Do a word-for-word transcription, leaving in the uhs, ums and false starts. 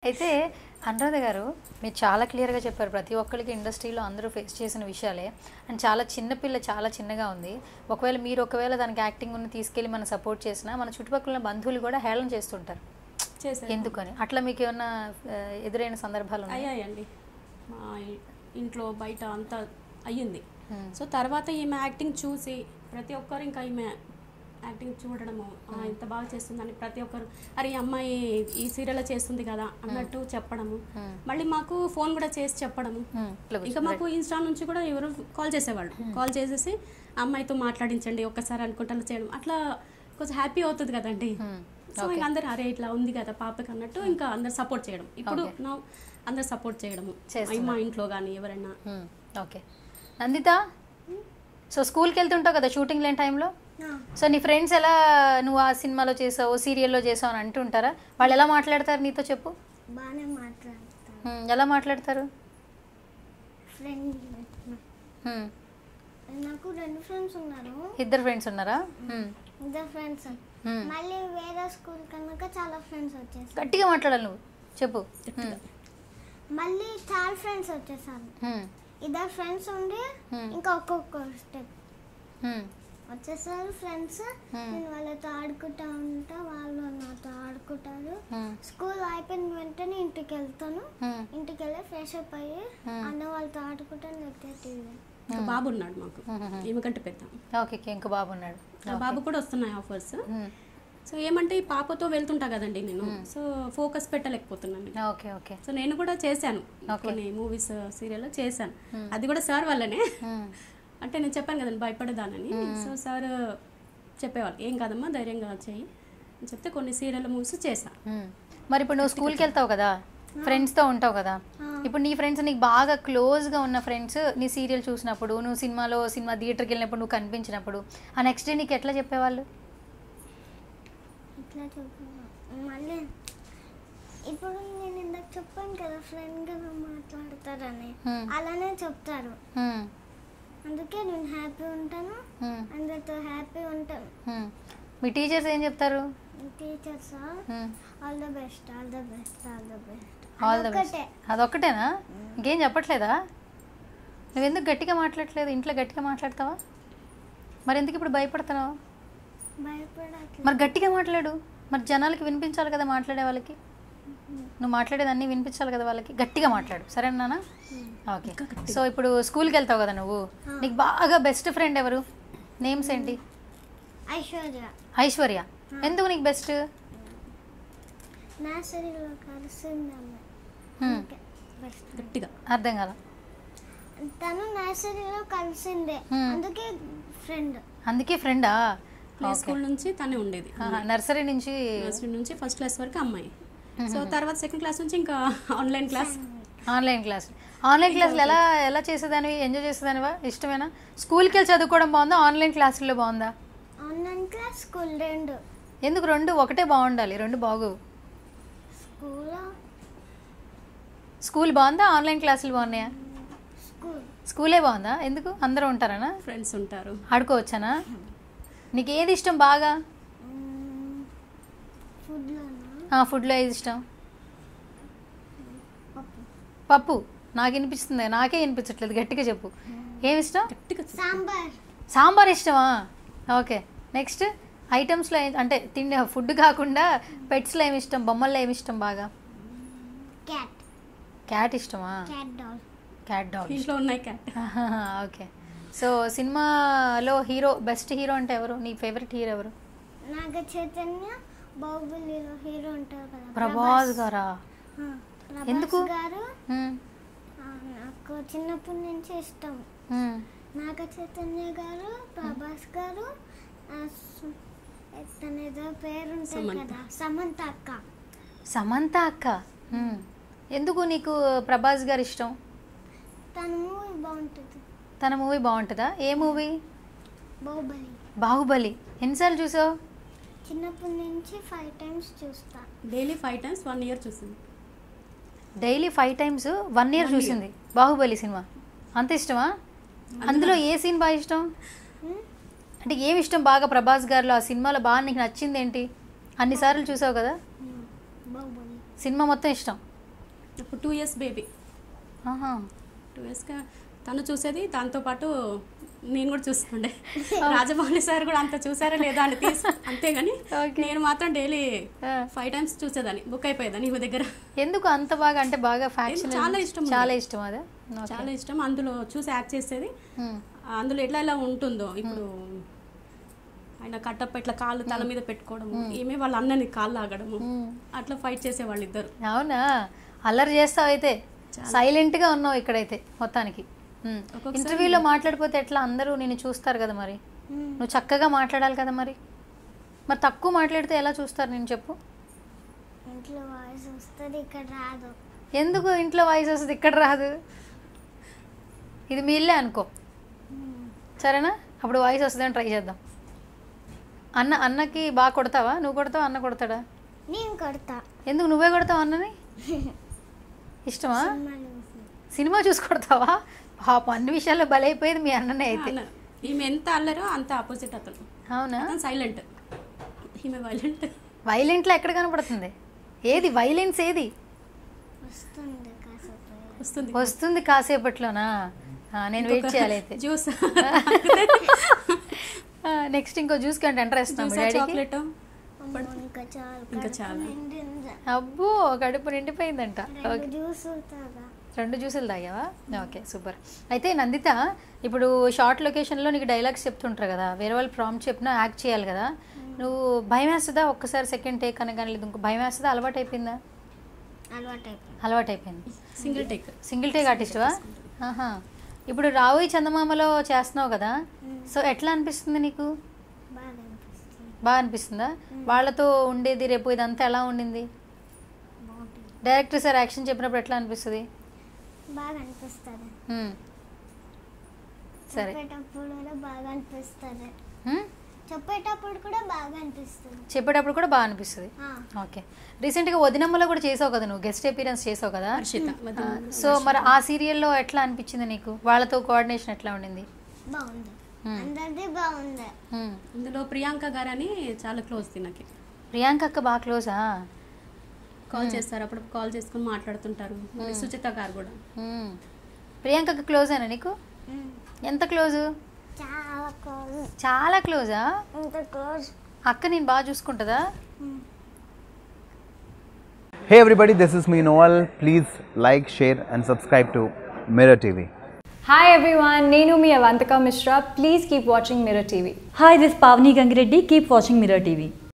అయితే అనురాధ గారు మీరు చాలా క్లియర్గా చెప్పారు. ప్రతి ఒక్కరికి ఇండస్ట్రీలో అందరూ ఫేస్ చేసిన విషయాలే. అండ్ చాలా చిన్నపిల్ల చాలా చిన్నగా ఉంది. ఒకవేళ మీరు ఒకవేళ దానికి యాక్టింగ్ ఉన్న తీసుకెళ్ళి మనం సపోర్ట్ చేసినా మన చుట్టుపక్కల బంధువులు కూడా హేళన చేస్తుంటారు. ఎందుకని అట్లా మీకు ఏమన్నా ఎదురైన సందర్భాలు అయ్యాయండి? మా ఇంట్లో బయట అంతా అయ్యింది. సో తర్వాత ఈమె యాక్టింగ్ చూసి ప్రతి ఒక్కరు ఇంకా ఈమె యాక్టింగ్ చూడడము ఎంత బాగా చేస్తుందని ప్రతి ఒక్కరు అరే ఈ అమ్మాయి ఈ సీరియల్ చేస్తుంది కదా అన్నట్టు చెప్పడము. మళ్ళీ మాకు ఫోన్ కూడా చేసి చెప్పడము. ఇంకా మాకు ఇన్స్టా నుంచి కూడా ఎవరు కాల్ చేసేవాళ్ళు. కాల్ చేసేసి అమ్మాయితో మాట్లాడించండి ఒక్కసారి అనుకుంటా చేయడం, అట్లా కొంచెం హ్యాపీ అవుతుంది కదండి. సో ఇంకా అందరు అరే ఇట్లా ఉంది కదా పాపకి అన్నట్టు ఇంకా అందరు సపోర్ట్ చేయడం. ఇప్పుడు నా అందరు సపోర్ట్ చేయడము మా ఇంట్లో కానీ ఎవరైనా. ఓకే నందిత, సో స్కూల్కి వెళ్తుంటావు కదా షూటింగ్ లేని టైంలో, సో నీ ఫ్రెండ్స్ ఎలా నువ్వు ఆ సినిమాలో చేసావు సీరియల్లో చేసావు అని అంటుంటారా? వాళ్ళు ఎలా మాట్లాడతారు నీతో చెప్పు? బాగానే మాట్లాడతారు. ఎలా మాట్లాడతారు? నాకు రెండు ఫ్రెండ్స్ ఉన్నారు. ఇద్దరు ఫ్రెండ్స్ ఉన్నారా? ఇద్దరు ఫ్రెండ్స్. మళ్ళీ వేరే స్కూల్ కనుక చాలా ఫ్రెండ్స్ వచ్చేసారు. గట్టిగా మాట్లాడాలి నువ్వు, చెప్పు. మళ్ళీ చాలా ఫ్రెండ్స్ వచ్చేసారు. ఇద్దరు ఫ్రెండ్స్ ఉండి ఇంకా ఒక్కొక్క స్టెప్ వచ్చేసారు ఫ్రెండ్స్. నేను వాళ్ళతో ఆడుకుంటా ఉంటా, వాళ్ళు నాతో ఆడుకుంటారు. స్కూల్ అయిపోయిన వెంటనే ఇంటికి వెళ్తాను. ఇంటికి వెళ్ళి ఫ్రెష్ అప్ అయ్యి అన్న వాళ్ళతో ఆడుకుంటాను. లేకపోతే ఇంకా బాబు ఉన్నాడు మాకు, ఏమికంటే పెద్ద. ఓకే, ఇంకా బాబు ఉన్నాడు. బాబు కూడా వస్తున్నాయి ఆఫర్స్. సో ఏమంటే ఈ పాపతో వెళ్తుంటా కదండి నేను, సో ఫోకస్ పెట్టలేకపోతున్నాను. Okay okay. సో నేను కూడా చేశాను కొన్ని మూవీస్ సీరియల్ చేశాను. అది కూడా సార్ వల్లనే. అంటే నేను చెప్పాను కదండి భయపడదానని. సో సార్ చెప్పేవాళ్ళు ఏం కాదమ్మా ధైర్యంగా చేయి అని చెప్తే కొన్ని సీరియల్ మూవీస్ చేశాను. మరి ఇప్పుడు నువ్వు స్కూల్కి వెళ్తావు కదా, ఫ్రెండ్స్తో ఉంటావు కదా, ఇప్పుడు నీ ఫ్రెండ్స్ నీకు బాగా క్లోజ్గా ఉన్న ఫ్రెండ్స్ నీ సీరియల్ చూసినప్పుడు, నువ్వు సినిమాలో సినిమా థియేటర్కి వెళ్ళినప్పుడు నువ్వు కనిపించినప్పుడు ఆ నెక్స్ట్ డే నీకు ఎట్లా చెప్పేవాళ్ళు? ఇట్లా చెప్పేవాళ్ళు మళ్ళీ. ఇప్పుడు నేను ఇందాక చెప్పాను కదా ఫ్రెండ్గా మాట్లాడతారని, అలానే చెప్తారు. అందుకే నేను హ్యాపీ ఉంటాను, అందరితో హ్యాపీ ఉంటాను. మీ టీచర్స్ ఏం చెప్తారు? Teachers all the best all the best all the best all the best. అదొక్కటేనా? ఇంకేం చెప్పట్లేదా? నువ్వెందుకు గట్టిగా మాట్లాడట్లేదు? ఇంట్లో గట్టిగా మాట్లాడతావా? మరి ఎందుకు ఇప్పుడు భయపడుతున్నావు? భయపడట్లేదు. మరి గట్టిగా మాట్లాడు, మరి జనాలకి వినిపించాలి కదా, మాట్లాడే వాళ్ళకి. నువ్వు మాట్లాడేది అన్నీ వినిపించాలి కదా వాళ్ళకి, గట్టిగా మాట్లాడు సరేనా? ఓకే. సో ఇప్పుడు స్కూల్కి వెళ్తావు కదా నువ్వు, నీకు బాగా బెస్ట్ ఫ్రెండ్ ఎవరు? నేమ్స్ ఏంటి? ఐశ్వర్య. ఐశ్వర్య ఎందుకు నీకు బెస్ట్? నర్సరీలో కలిసింది గట్టిగా అర్థం కదా. తను నర్సరీలో కలిసిందే, అందుకే ఫ్రెండ్. అందుకే ఫ్రెండా? ప్లే స్కూల్ నుంచి తనే ఉండేది. నర్సరీ నుంచి నర్సరీ నుంచి ఫస్ట్ క్లాస్ వరకు అమ్మాయి. సో తర్వాత సెకండ్ క్లాస్ నుంచి ఇంకా online class. Online class online క్లాసులు ఎలా ఎలా చేసేదానివి? ఎంజాయ్ చేసేదానివా? ఇష్టమేనా? స్కూల్కి వెళ్ళి చదువుకోవడం బాగుందా, ఆన్లైన్ క్లాసుల్లో బాగుందా? ఆన్లైన్ క్లాస్ స్కూల్ రెండు. ఎందుకు రెండు? ఒకటే బాగుండాలి, రెండు బాగు. స్కూల్ స్కూల్ బాగుందా, ఆన్లైన్ క్లాసులు బాగున్నాయా? స్కూల్ స్కూలే బాగుందా? ఎందుకు? అందరూ ఉంటారనా? ఫ్రెండ్స్ ఉంటారు, ఆడుకోవచ్చానా? నీకు ఏది ఇష్టం బాగా? ఫుడ్లో ఏది ఇష్టం? పప్పు. నాకు వినిపిస్తుంది, నాకే వినిపించట్లేదు, గట్టిగా చెప్పు. ఏమి ఇష్టం? సాంబార్. సాంబార్ ఇష్టమా? ఓకే. నెక్స్ట్ ఐటమ్స్లో అంటే తిండి ఫుడ్ కాకుండా పెట్స్లో ఏమి ఇష్టం, బొమ్మల్లో ఏమి ఇష్టం బాగా? క్యాట్. క్యాట్ ఇష్టమా? Cat doll. క్యాట్ డాల్ ఇంట్లో ఉన్నాయి క్యాట్. ఓకే. సో సినిమాలో హీరో, బెస్ట్ హీరో అంటే ఎవరు? నీ ఫేవరెట్ హీరో ఎవరు? నాగ చైతన్య. బాహుబలిలో హీరో ఉంటారు కదా ప్రభాస్ గారా? ఎందుకు? గారు నాకు చిన్నప్పటి నుంచి ఇష్టం. నాగ చైతన్య గారు, ప్రభాస్ గారు, తన ఏదో పేరు ఉంటుంది కదా సమంత అక్క. సమంత అక్క. ఎందుకు నీకు ప్రభాస్ గారు ఇష్టం? తన మూవీ బాగుంటుంది. తన మూవీ బాగుంటుందా? ఏ మూవీ? బాహుబలి. బాహుబలి ఎన్నిసార్లు చూసావు? చిన్నప్పటి నుంచి ఫైవ్ టైమ్స్ చూస్తా. Daily five times one year చూసింది. Daily five times one year చూసింది బాహుబలి సినిమా. అంత ఇష్టమా? అందులో ఏ సీన్ బాగా ఇష్టం? అంటే ఏమి ఇష్టం బాగా ప్రభాస్ గారిలో? ఆ సినిమాలో బాగా నీకు నచ్చింది ఏంటి? అన్నిసార్లు చూసావు కదా, బాహుబలి సినిమా మొత్తం ఇష్టం. ఇప్పుడు టూ ఇయర్స్ బేబీ ఆహా. టూ ఇయర్స్గా తను చూసేది, దాంతోపాటు నేను కూడా చూస్తుండే. రాజమౌళి సార్ కూడా అంత చూసారా లేదా అని తీసి అంతేగాని నేను మాత్రం డైలీ ఫైవ్ టైమ్స్ చూసేదాన్ని, బుక్ అయిపోయేదాన్ని ఈమె దగ్గర. ఎందుకు అంత బాగా అంటే బాగా ఫ్యాక్షన్ చాలా ఇష్టం, చాలా ఇష్టం అదే చాలా ఇష్టం. అందులో చూసి యాక్ట్ చేసేది, అందులో ఎట్లా ఎలా ఉంటుందో ఇప్పుడు ఆయన కట్టప్ప ఇట్లా కాళ్ళు తల మీద పెట్టుకోవడము, ఏమే వాళ్ళ అన్నని కాళ్ళు ఆగడము, అట్లా ఫైట్ చేసే వాళ్ళు ఇద్దరు. అవునా, అల్లరి చేస్తావు అయితే, సైలెంట్ గా ఉన్నావు ఇక్కడైతే మొత్తానికి. ఇంటర్వ్యూలో మాట్లాడిపోతే ఎట్లా, అందరూ నేను చూస్తారు కదా, మరి నువ్వు చక్కగా మాట్లాడాలి కదా, మరి మరి తక్కువ మాట్లాడితే ఎలా చూస్తారు నేను చెప్పు. ఇంట్లో వాయిస్ వస్తుంది, ఇక్కడ రాదు. ఎందుకు ఇంట్లో వాయిస్ వస్తుంది ఇక్కడ రాదు? ఇది మీ ఇల్లే అనుకో, సరేనా? అప్పుడు వాయిస్ వస్తుందని ట్రై చేద్దాం. అన్న అన్నకి బాగా కొడతావా? నువ్వు కొడతావా, అన్న కొడతాడా? నేను కొడతా. ఎందుకు నువ్వే కొడతావా అన్నని? ఇష్టమా? సినిమా చూసి కొడతావా? పాప అన్ని విషయాల్లో బలైపోయేది మీ అన్ననే అయితే. ఈమె ఎంత అల్లరో అంత ఆపోజిట్ అతను. అవునా? సైలెంట్, ఈమె వైలెంట్. వైలెంట్లో ఎక్కడ కనపడుతుంది? ఏది వైలెన్స్ ఏది? వస్తుంది కాసేపు, వస్తుంది వస్తుంది కాసేపట్లోనా? నేను వెయిట్ చేయాలి అయితే. జ్యూస్ నెక్స్ట్ ఇంకో జ్యూస్ కంటే ఇంట్రెస్ట్ చాక్లెట్ ఇంకా చాలా ఇంకా చాలా. అబ్బో కడుపు నిండిపోయిందంట. ఓకే, జ్యూస్ తాగా. రెండు జ్యూసులు తాగావా? Okay super. అయితే నందిత, ఇప్పుడు షార్ట్ లొకేషన్లో నీకు డైలాగ్స్ చెప్తుంటారు కదా, వేరే వాళ్ళు ప్రాంప్ట్ చెప్పినా యాక్ట్ చేయాలి కదా, నువ్వు భయం వేస్తుందా? ఒక్కసారి సెకండ్ టేక్ అనగానే లేదు ఇంకో భయం వేస్తుందా? అలవాటు అయిపోయిందా? అలవాటు అయిపోయింది. అలవాటు అయిపోయింది. సింగిల్ టేక్ సింగిల్ టేక్ ఆర్టిస్ట్వా? ఆహా. ఇప్పుడు రావోయి చందమామలో చేస్తున్నావు కదా, సో ఎట్లా అనిపిస్తుంది నీకు? బాగా అనిపిస్తుంది. బాగా అనిపిస్తుందా? వాళ్ళతో ఉండేది రేపు ఇదంతా ఎలా ఉండింది? బాగుంటుంది. డైరెక్టర్ సార్ యాక్షన్ చెప్పినప్పుడు ఎట్లా అనిపిస్తుంది? బాగా అనిపిస్తుంది. మ్మ్. సరే, చెప్పేటప్పుడు కూడా బాగా అనిపిస్తుంది. మ్మ్? చెప్పేటప్పుడు కూడా బాగా అనిపిస్తుంది. చెప్పేటప్పుడు కూడా బాగా అనిపిస్తుంది. ఆ, ఓకే. రీసెంట్గా వదినమ్మలో కూడా చేసావు కదా, నువ్వు గెస్ట్ అపీరెన్స్ చేసావు కదా. హర్షిత ఆ, సో మరి ఆ సీరియల్లో ఎట్లా అనిపించింది నీకు? వాళ్ళతో కోఆర్డినేషన్ ఎట్లా ఉండింది? బాగుంది. మ్మ్. అందరిది బాగుంది. మ్మ్. ఇందులో ప్రియాంక గారు అని చాలా క్లోజ్ తినకి. ప్రియాంక అక్క బాగా క్లోజా? కాల్ చేస్తారు, అప్పుడు కాల్ చేసుకుని మాట్లాడుతుంటారు. మరి సుచిత గారు కూడా. మ్మ్. ప్రియాంక అక్క క్లోజేనా నీకు? మ్మ్. ఎంత క్లోజు? చాలా క్లోజ్. చాలా క్లోజా? ఇంత క్లోజ్. అక్క నేను బాగా చూసుకుంటుందా? Hey everybody, this is me Noel. Please like, share and subscribe to Mirror T V. Hi everyone, Nenu mi Avantika Mishra. Please keep watching Mirror T V. Hi, this is Pavni Gangireddy. Keep watching Mirror T V.